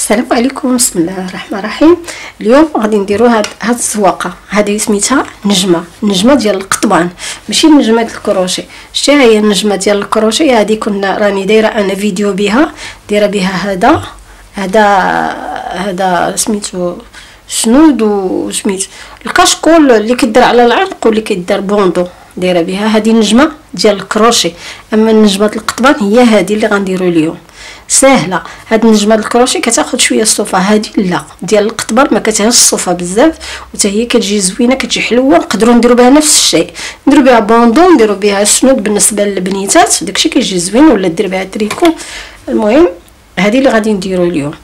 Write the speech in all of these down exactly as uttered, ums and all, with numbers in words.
السلام عليكم. بسم الله الرحمن الرحيم. اليوم غادي نديرو هاد هاد الزواقه. هذه سميتها نجمه نجمه ديال القطبان، ماشي نجمه ديال الكروشي. شتي هي النجمه ديال الكروشي هذه كنا راني دايره انا فيديو بها، دايره بها هذا هذا هذا سميتو شنود وسميت الكاشكول اللي كيدار على العنق واللي كيدار بوندو، دايره بها. هذه نجمه ديال الكروشي. اما النجمه ديال القطبان هي هذه اللي غنديرو اليوم. ساهله هاد النجمه ديال الكروشي، كتاخذ شويه الصوفه. هذه لا ديال القطبان ما كتهز الصوفه بزاف، وتا هي كتجي زوينه كتجي حلوه. نقدروا نديروا بها نفس الشيء، نديروا بها بوندو، نديروا بها سنود بالنسبه للبنيتات، داكشي كيجي زوين، ولا دير بها تريكو. المهم هذه اللي غادي نديروا اليوم.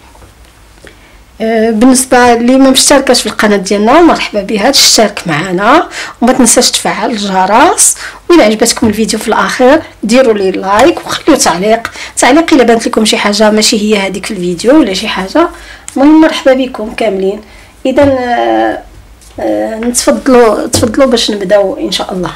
أه بالنسبه اللي ما مشتركاش في القناه ديالنا، مرحبا بها تشترك معنا، وما تنساش تفعل الجرس. وإلا عجبتكم الفيديو في الاخير ديروا لي لايك وخليو تعليق تعليق الا بانت لكم شي حاجه ماشي هي هذيك في الفيديو ولا شي حاجه. المهم مرحبا بكم كاملين. اذا أه أه نتفضلوا تفضلوا باش نبداو ان شاء الله.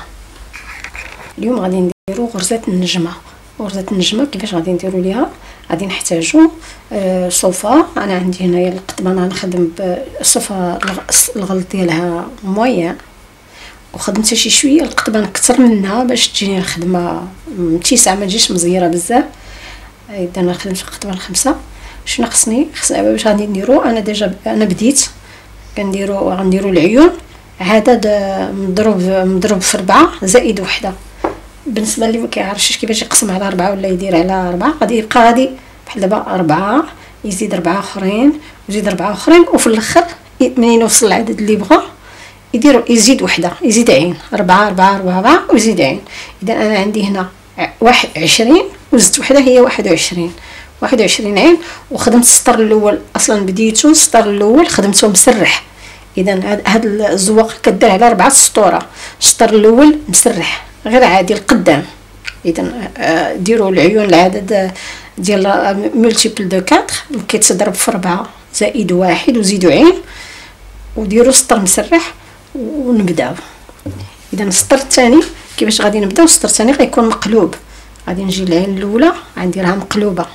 اليوم غادي نديروا غرزه النجمه. غرزه النجمه كيفاش غادي نديروا ليها؟ غادي نحتاجوا آه صوفه. انا عندي هنايا القطبان غنخدم بالصوفه الغلط ديالها مويان، وخدمت شي شويه القطبان اكثر منها باش تجيني الخدمه متيسعه ما تجيش مزيره بزاف. اذا انا خدمت القطبان خمسه. شنو خصني خصني باش غادي نديرو؟ انا ديجا انا بديت كنديرو غنديرو العيون عدد مضروب مضروب في أربعة زائد وحده. بالنسبه اللي ما كيعرفش كيفاش يقسم على أربعة ولا يدير على أربعة، غادي يبقى غادي بحال دابا أربعة، يزيد أربعة اخرين، يزيد أربعة اخرين، وفي الاخر منين يوصل العدد اللي بغا يدير يزيد وحده، يزيد عين. أربعة أربعة أربعة أربعة ويزيد عين. اذا انا عندي هنا واحد وعشرين وزدت وحده هي واحد وعشرين. واحد وعشرين عين. وخدمت السطر الاول، اصلا بديتو السطر الاول خدمته مسرح. اذا هاد الزواقه كدير على أربعة سطوره. السطر الاول مسرح غير عادي القدام. اذا ديروا العيون العدد ديال ملتيبل دو أربعة كيتضرب في أربعة زائد واحد وزيدوا عين، وديروا سطر مسرح ونبداو. اذا السطر الثاني كيفاش غادي نبداو؟ السطر الثاني غيكون مقلوب. غادي نجي العين الاولى غنديرها مقلوبه،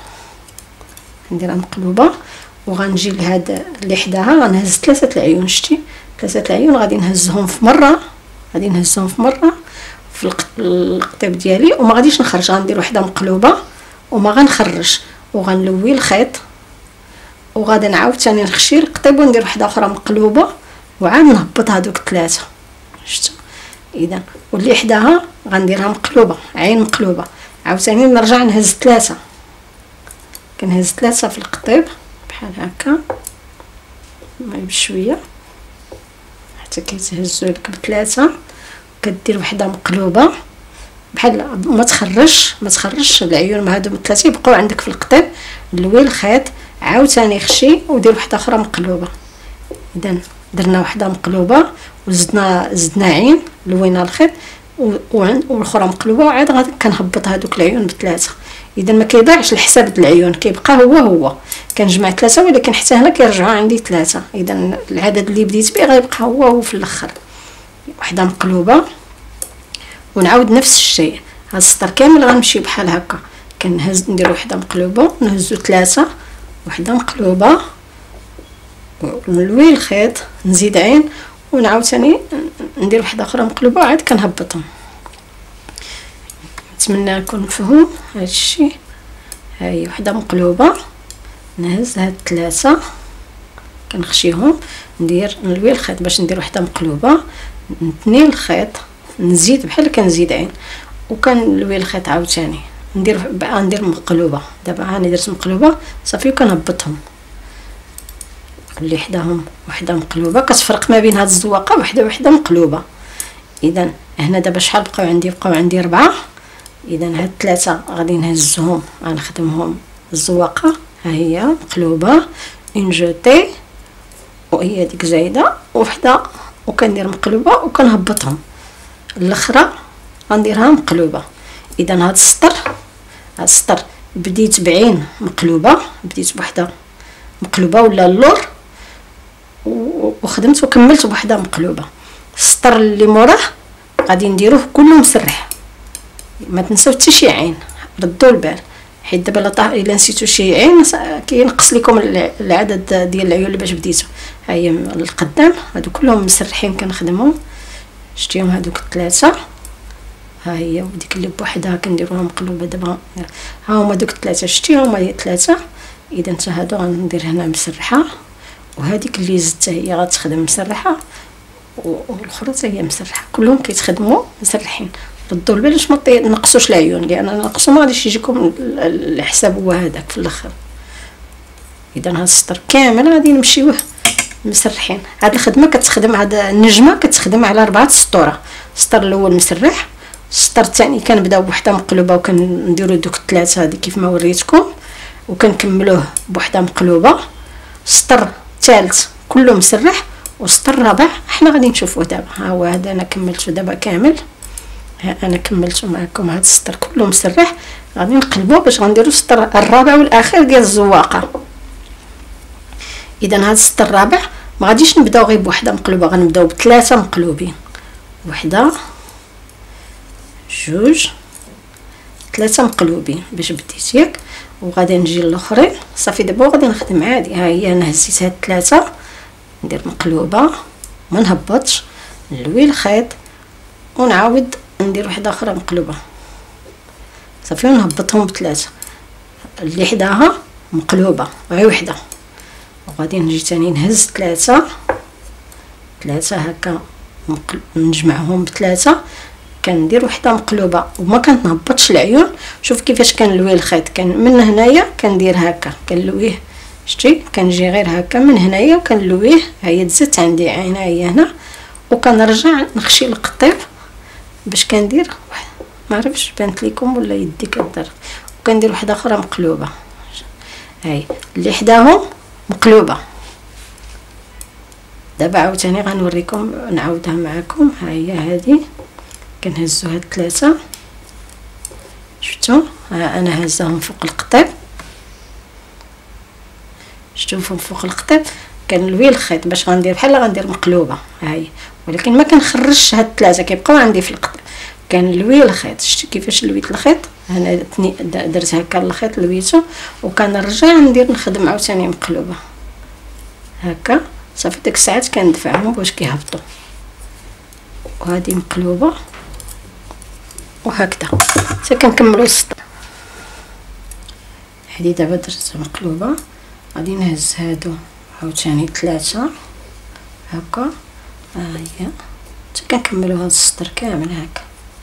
نديرها مقلوبه، وغنجي لهاد اللي حداها غنهز ثلاثه العيون. شتي ثلاثه العيون غادي نهزهم في مره، غادي نهزهم في مره في القطيب ديالي، وما غاديش نخرج. غندير وحده مقلوبه وما غنخرج، وغنلوي الخيط، وغادي نعاود ثاني نخشي القطيب وندير وحده اخرى مقلوبه، وعاد نهبط هذوك الثلاثه. شفتوا؟ اذا واللي حداها غنديرها مقلوبه، عين مقلوبه، عاوتاني نرجع نهز ثلاثه، كنهز ثلاثه في القطيب بحال هكا بشويه حتى كيتهزوا لك بثلاثه. كدير وحده مقلوبه بحال ما تخرجش ما تخرجش العيون مع هادو الثلاثه يبقاو عندك في القطيب. نلوي الخيط عاوتاني خشي ودير وحده اخرى مقلوبه. اذا درنا وحده مقلوبه وزدنا زدنا عين، لوينا الخيط والاخرى مقلوبه، وعاد غادي كنهبط هادوك العيون بثلاثه. اذا ما كيضيعش الحساب د العيون، كيبقى هو هو. كنجمع ثلاثه ولكن حتى هنا كيرجعوا عندي ثلاثه. اذا العدد اللي بديت به غيبقى هو هو في الاخر. وحده مقلوبه ونعاود نفس الشيء. هاد السطر كامل غنمشي بحال هكا، كنهز ندير وحده مقلوبه نهزو ثلاثه، وحده مقلوبه، ونلوي الخيط، نزيد عين، ونعاود ثاني ندير وحده اخرى مقلوبه، وعاد كنهبطهم. نتمنى يكون مفهوم هذا الشيء. ها هي وحده مقلوبه، نهز هاد ثلاثه كنخشيهم، ندير نلوي الخيط باش ندير وحده مقلوبه، نتني الخيط، نزيد بحال كنزيد عين، وكنلوي الخيط عاوتاني، ندير بقى ندير مقلوبه. دابا هاني درت مقلوبه صافي وكنهبطهم. اللي حداهم وحده مقلوبه، كتفرق ما بين هاد الزواقه وحده وحده مقلوبه. اذا هنا دابا شحال بقاو عندي؟ بقاو عندي أربعة. اذا هاد ثلاثه غادي نهزهم غنخدمهم الزواقه. ها هي مقلوبه اون جوتي، وهي ديك زايده وحده، وكندير مقلوبه وكنهبطهم. الاخرى غنديرها مقلوبه. اذا هاد السطر هاد السطر بديت بعين مقلوبه، بديت بوحده مقلوبه ولا اللور، وخدمت وكملت بوحده مقلوبه. السطر اللي موراه غادي نديروه كله مسرح، ما تنساو حتى شي عين، ردوا البال. حيت دابا لا طاح الا نسيتو شي عين كينقص لكم العدد ديال العيون اللي باش بديتو. ها هي القدام هادو كلهم مسرحين كنخدموا. شتيهم هادوك الثلاثه، ها هي وديك اللي بوحدها كنديروها مقلوبه. دابا ها هما دوك الثلاثه، شتيهم هما هي ثلاثه. اذا حتى هادو غندير هنا مسرحه، وهذيك اللي زدت هي غتخدم مسرحه، والاخرى حتى هي مسرحه. كلهم كيتخدموا مسرحين. ردوا البال باش ما تنقصوش العيون، لان نقصوا ما غاديش يجيكم الحساب هو هذاك في الاخر. اذا هاد السطر كامل غادي نمشيوه مسرحين. هاد الخدمه كتخدم، هاد النجمه كتخدم على اربعه سطوره. السطر الاول مسرح، السطر الثاني كنبداو بوحده مقلوبه وكنديروا دوك الثلاثه هادي كيف ما وريتكم، وكنكملوه بوحده مقلوبه. السطر الثالث كله مسرح، والسطر الرابع حنا غادي نشوفوه دابا. ها هو هذا انا كملته دابا كامل. ها انا كملته معكم هذا السطر كله مسرح. غادي نقلبوه باش غنديروا السطر الرابع والاخير ديال الزواقه. اذا هذا السطر الرابع ما غاديش نبداو غير بوحده مقلوبه، غنبداو بثلاثه مقلوبين. وحده، جوج، ثلاثه مقلوبين باش بديت ياك. وغادي نجي للاخرين. صافي دابا غادي نخدم عادي. ها هي انا هزيت هاد ثلاثه، ندير مقلوبه، ما نهبطش، نلوي الخيط ونعاود ندير وحده اخرى مقلوبه. صافي ونهبطهم بثلاثه، اللي حداها مقلوبه غير وحده. وغادي نجي تاني نهز ثلاثه ثلاثه هكا نجمعهم بثلاثه، كندير وحده مقلوبه وما كنهبطش العيون. شوف كيفاش كنلوي الخيط، كان من هنايا كندير هكا كنلويه، شتي كنجي غير هكا من هنايا وكنلويه. ها هي دزت عندي عينها هي هنا، وكنرجع نخشي القطيب باش كندير واحد، ما عرفتش بانت لكم ولا يدي كدار، وكندير وحده اخرى مقلوبه. هاي اللي حداهم مقلوبه. دابا عاوتاني غنوريكم نعاودها معكم. ها هي هذه كنهزو هاد ثلاثه، شفتوا؟ ها انا هزاهم فوق القطيب، شفتوهم فوق القطيب. كنلوي الخيط باش غندير بحال غندير مقلوبه. ها هي، ولكن ما كنخرجش هاد ثلاثه كيبقاو عندي في القطيب. كنلوي الخيط، شتي كيفاش لويت الخيط؟ انا درت هكا الخيط لويته، وكنرجع ندير نخدم عاوتاني مقلوبه هكا. صافي ديك الساعات كندفعهم باش كيهبطوا. وهذه مقلوبه وهكذا حتى كنكملوا السطر. هذه دابا درتها مقلوبه، غادي نهز هادو عاوتاني ثلاثه هكا. ها هي حتى كنكملوا هذا السطر كامل هكا.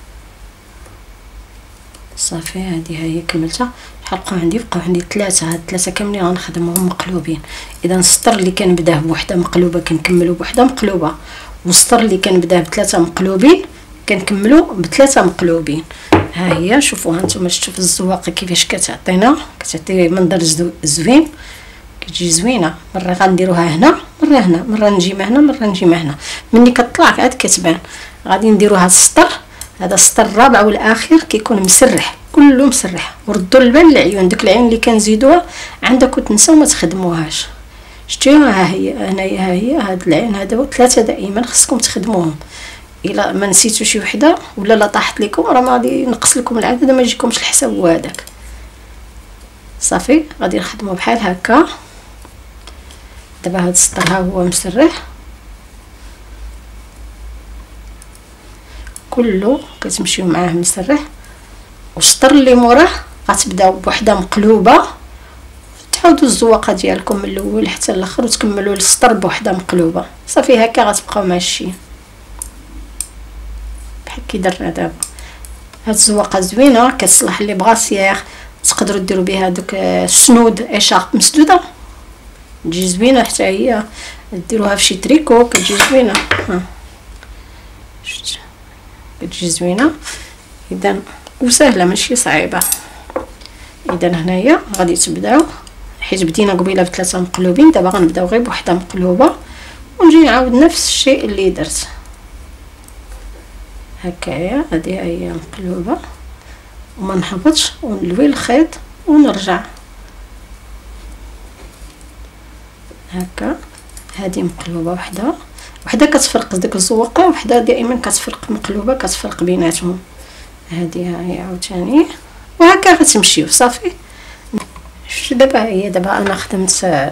صافي هذه هي كملتها. شحال بقاو عندي؟ بقاو عندي ثلاثه. هاد ثلاثه كاملين غنخدمهم مقلوبين. اذا السطر اللي كنبداه بوحده مقلوبه كنكملو بوحده مقلوبه، والسطر اللي كنبداه بثلاثه مقلوبين كنكملو بثلاثه مقلوبين. ها هي شوفوا هانتوما، شفتوا في الزواقه كيفاش كتعطينا، كتعطي منظر زوين، كتجي زوينه. مره غنديروها هنا، مره هنا، مره نجيبها هنا، مره نجيبها هنا. ملي كطلع عاد كتبان. غادي نديرو هاد السطر، هذا السطر الرابع والاخير كيكون مسرح، كله مسرح. وردوا البال العيون، ديك العين اللي كنزيدوها عندكم تنساو ما تخدموهاش. شتيها؟ ها هي هنايا، ها هي هاد العين هذا ثلاثه دائما خصكم تخدموهم. الا ما نسيتو شي وحده ولا لا طاحت لكم راه ما غادي ينقص لكم العدد، ما يجيكمش الحساب هو هذاك. صافي غادي نخدموا بحال هكا. دابا هاد السطر ها هو مسرح كله، كتمشيو معاه مسرح. والسطر اللي موراه غتبداو بوحده مقلوبه، تعاودوا الزواقه ديالكم من الاول حتى الاخر وتكملوا السطر بوحده مقلوبه. صافي هكا غتبقاو ماشيين بحال كي درنا دابا. هاد الزواقه زوينه، كتصلح لي بغاسيير، تقدروا ديروا بها دوك السنود اشارب مسدوده، تجي زوينه. حتى هي ديروها في شي تريكو كتجي زوينه. ها شفت كتجي زوينه. اذا وسهله ماشي صعيبه. اذا هنايا غادي تبداو، حيت بدينا قبيله بثلاثه مقلوبين، دابا غنبداو غير بوحده مقلوبه ونجي نعاود نفس الشيء اللي درت هكايا. هذه هي مقلوبه وما نهبطش، ونلوي الخيط ونرجع هكا. هذه مقلوبه وحده وحده كتفرق ديك الزواقه، وحده دائما كتفرق مقلوبه كتفرق بيناتهم. هذه هي عاوتاني وهكا غتمشيو. صافي شفتوا دابا هي دابا انا خدمت آه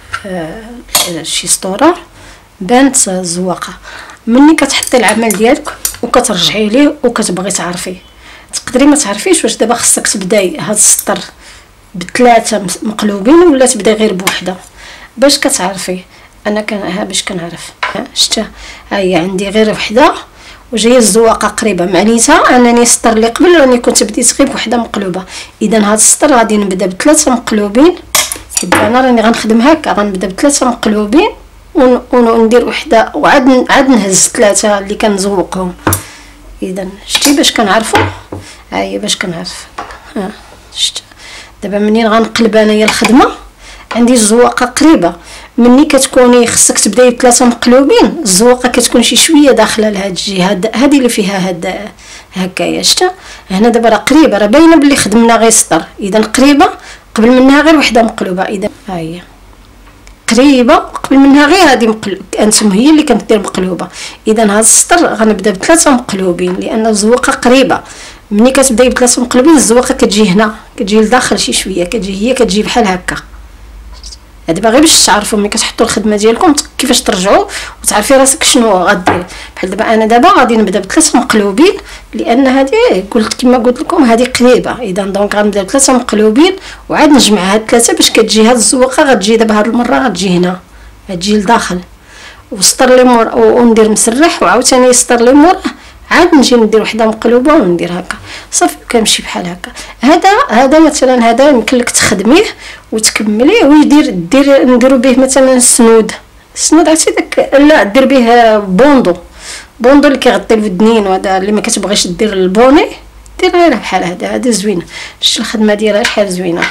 آه شي سطوره بانت الزواقه. مني كتحطي العمل ديالك وكترجعي ليه وكتبغي تعرفيه، تقدري ما تعرفيش واش دابا خصك تبداي هاد السطر بثلاثه مقلوبين ولا تبداي غير بوحده باش كتعرفي. انا كان ها باش كنعرف شتا ها هي عندي غير وحده وجايه الزواقه قريبه، معنيتها انني السطر اللي قبل راني كنت بديت غير بوحده مقلوبه. اذا هاد السطر غادي نبدا بثلاثه مقلوبين، حيت انا راني غنخدم هكا غنبدا بثلاثه مقلوبين وندير وحده وعاد عاد نهز ثلاثه اللي كنزوقهم. اذا شتي باش كنعرفوا ها هي باش كنعرف. ها شتا دابا منين غنقلب انايا الخدمه عندي الزواقه قريبه، مني كتكوني خصك تبداي بثلاثه مقلوبين الزواقه كتكون شي شويه داخله لهاد الجهه هذه اللي فيها هاد هكايا. شتا هنا دابا راه قريبه، راه باينه بلي خدمنا غير سطر، اذا قريبه قبل منها غير وحده مقلوبه. اذا ها هي قريبه قبل منها غير هذه مقلوبه انتم هي اللي كندير مقلوبه. اذا هذا السطر غنبدا بثلاثه مقلوبين لان الزواقه قريبه. ملي كتبداي بثلاثه مقلوبين الزواقه كتجي هنا كتجي لداخل شي شويه، كتجي هي كتجي بحال هكا. دابا غير باش تعرفوا ملي كتحطوا الخدمه ديالكم كيفاش ترجعوا وتعرفي راسك شنو غدير. بحال دابا انا دابا غادي نبدا بثلاثه مقلوبين لان هذه قلت كما قلت لكم هذه قريبه. اذا دونك غنبدا بثلاثه مقلوبين وعاد نجمع هاد ثلاثه باش كتجي هاد الزواقه غتجي دابا هاد المره غتجي هنا غتجي لداخل وسطر لي مور وندير مسرح وعاوتاني سطر لي مور عاد نجي ندير وحده مقلوبه وندير هكا صافي كنمشي بحال هكا. هذا هذا مثلا هذا يمكن لك تخدميه وتكمليه ويدير دير نديرو به مثلا السنود. السنود عرفتي داك لا دير به بوندو بوندو اللي كيغطي الودنين، وهذا اللي ما كتبغيش دير البوني دير غير بحال هذا. هذا زوينه شتي الخدمه ديالها شحال زوينه.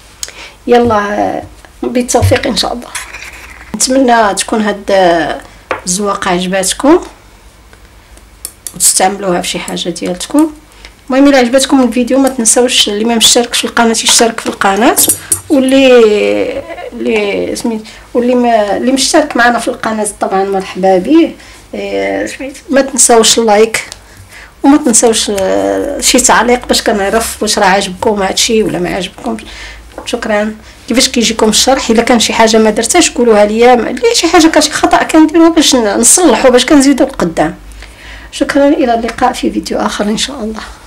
يلا بالتوفيق ان شاء الله. نتمنى تكون هاد الزواقه عجباتكم وتستعملوها في شي حاجه ديالتكم. المهم الا عجبتكم الفيديو ما تنساوش اللي ما مشتركش في القناه يشترك في القناه، واللي اللي سميت واللي ما اللي مشترك معنا في القناه طبعا مرحبا به. سميت ما تنساوش اللايك وما تنساوش شي تعليق باش كنعرف واش راه عجبكم هادشي ولا ما عجبكمش. شكرا. كيفاش كيجيكم الشرح؟ الا كان شي حاجه ما درتهاش قولوها ليا، اللي شي حاجه كان شي خطا كنديروه باش نصلحو باش كنزيدو لقدام. شكرا، الى اللقاء في فيديو اخر ان شاء الله.